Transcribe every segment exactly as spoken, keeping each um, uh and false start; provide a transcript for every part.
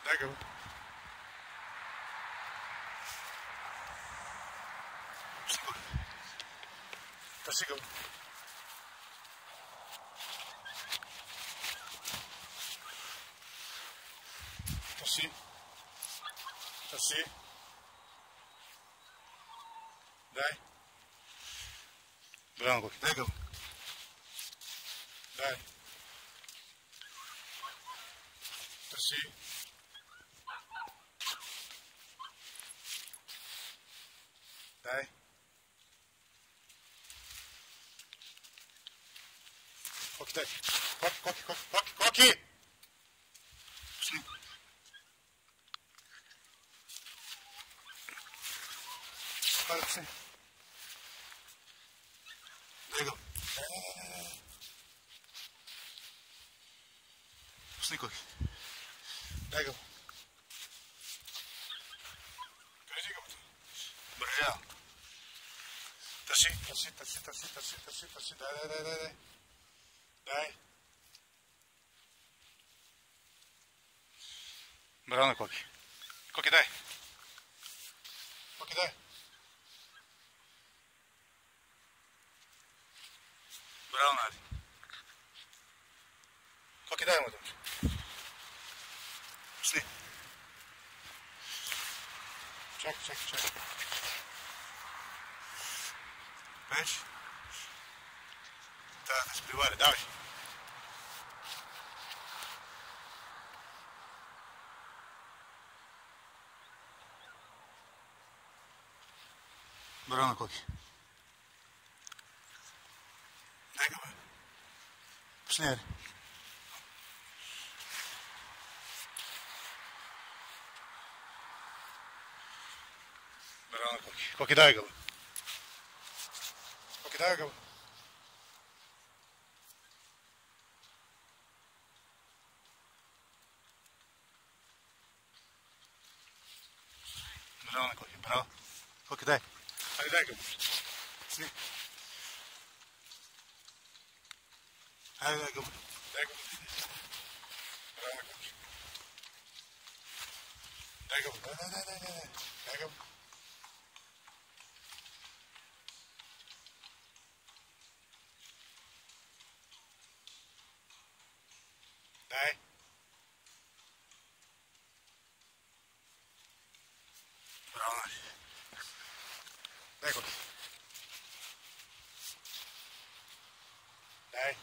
Lekker. Dat zie ik hem. Dat zie ik. Dat zie ik. Daar. Branco. Lekker. Daar. Dat zie ik. Daar. Kokkie, daar. Kokkie, kokkie, kokkie, kokkie, kokkie! Snoep. Ga even zien. Lekker. Snoep, kokkie. Lekker. Kun je zien goed? Maar ja. Dat zie ik, dat zie ik, dat zie ik, dat zie ik, dat zie ik, dat zie ik, dat zie ik. Daar, daar, daar, daar. Daar. Bruine kokkie. Kokkie daar. Kokkie daar. Bruin uit. Kokkie daar moet doen. Snee. Check, check, check. Wees. Dat is privaat, daar is. Bruine kokkie. Lekker hoor. Sneer. Bruine kokkie. Kokkie duikel. Kokkie duikel. Bruine kokkie. Bruin. Kokkie duikel. Ga je duikel. Sneer. Hij lekker. Lekker. Bruine kokkie. Lekker. Nee, nee, nee, nee, nee. Lekker. Nee. Bruine. Lekker. Nee.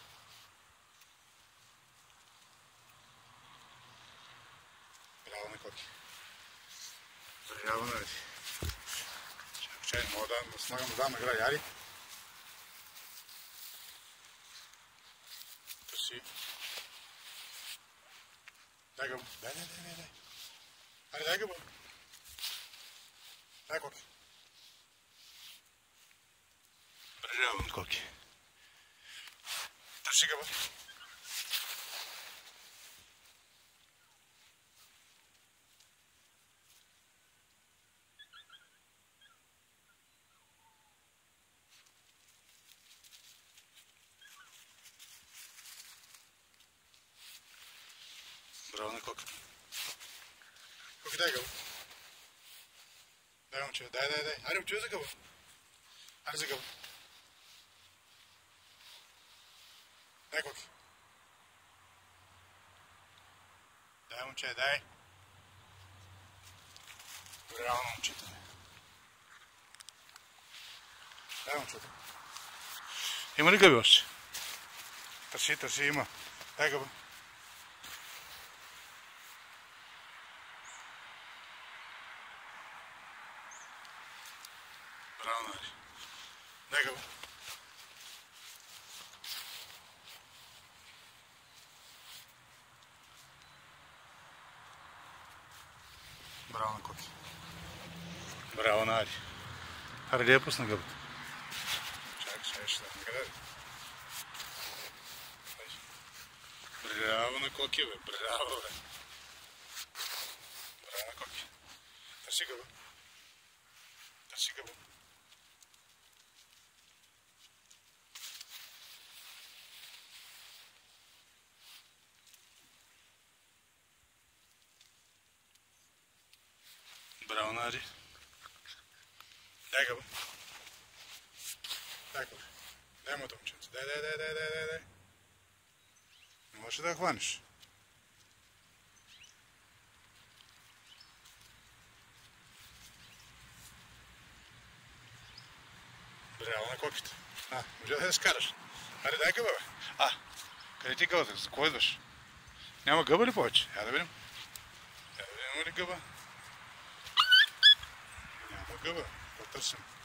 Bruine kokkie. Bruine uit. Zijn maar dan snakken we dan maar gelijk, precies. Lekker. Nee, nee, nee, nee, nee. Hij lekker man. Lekker. Bruin kokkie. Dat zie ik wel. Bruine kok. Kokkie daar go. Daar moet je, daar, daar, daar. Hij moet je zo. Hij is go. Daar kok. Daar moet je, daar. Bruin moet je. Daar moet je. Je moet ik hebben. Dat zit, dat zie je maar. Daar go. Bruin uit. Lekker. Bruine kokkie. Bruin uit. Haar lepels nog hebben. Check, zes, dan ga je. Bruine kokkie, bravo. Bruine kokkie. Dat zie ik wel. Dat zie ik wel. Bravo, Ari. Дай гъба. Дай гъба. Дай му момченце. Дай, дай, дай, дай, дай, дай, дай. Не можеш да я хванеш. Браво на копите. А, може да я скараш. Аре, дай гъба, бе. А, къде ти гъбата? За кого идваш? Няма гъба ли повече? Я да видим. Я да видим ли гъба? Няма гъба. Какво търсим?